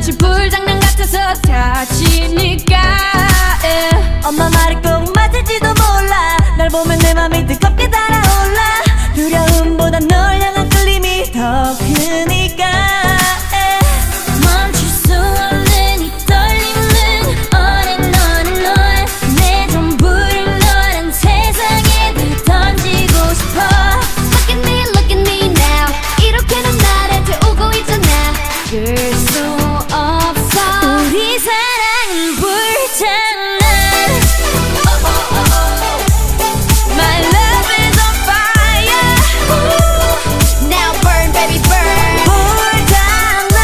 마치 불장난 같아서 다치니까 엄마 말이 꼭 맞을지도 몰라. 날 보면 내 맘이 뜨겁게 달아올라. 두려움보다 널 향한 끌림이 더 크니까 멈출 수 없는 이 떨림은 on and on and on. 내 전부를 너란 세상에 다 던지고 싶어. Look at me now. 이렇게는 나를 태우고 있잖아. 그 수 없어. 우리 사랑은 불장난. My love is on fire. Now burn baby burn. 불장난.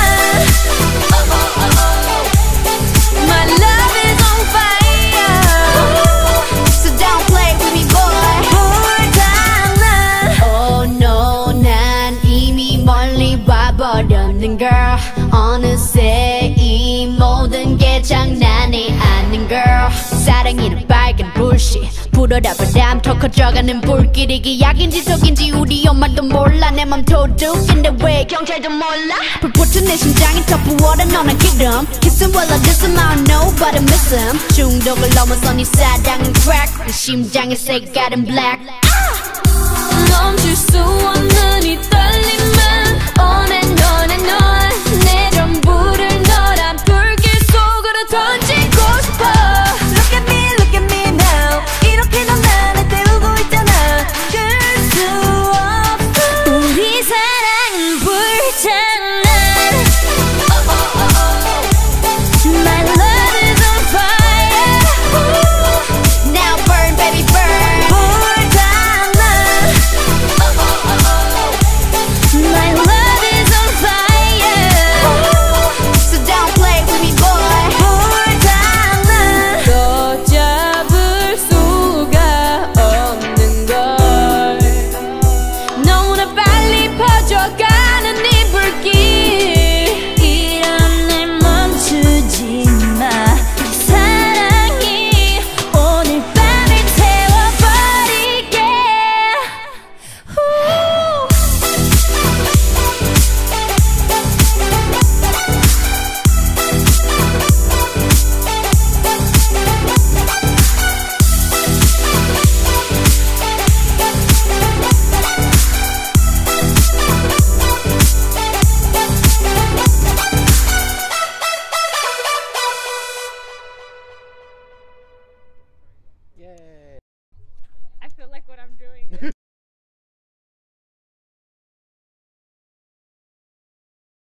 My love is on fire. So don't play with me boy. 불장난. Oh no 난 이미 멀리 와버렸는 girl. 어느새 이 모든 게 장난이 아닌 girl. 사랑이는 빨간 불씨 불어라 바람 더 커져가는 불길. 이게 약인지 독인지 우리 엄마도 몰라. 내 맘 도둑인데 왜 경찰도 몰라. 불붙은 내 심장이 더 부어라 너는 기름. Kissing while I diss him I don't know but I miss him. 중독을 넘어서 네 사랑은 crack. 내 심장의 색깔은 black. 멈출 수 없는 이 떨림은 on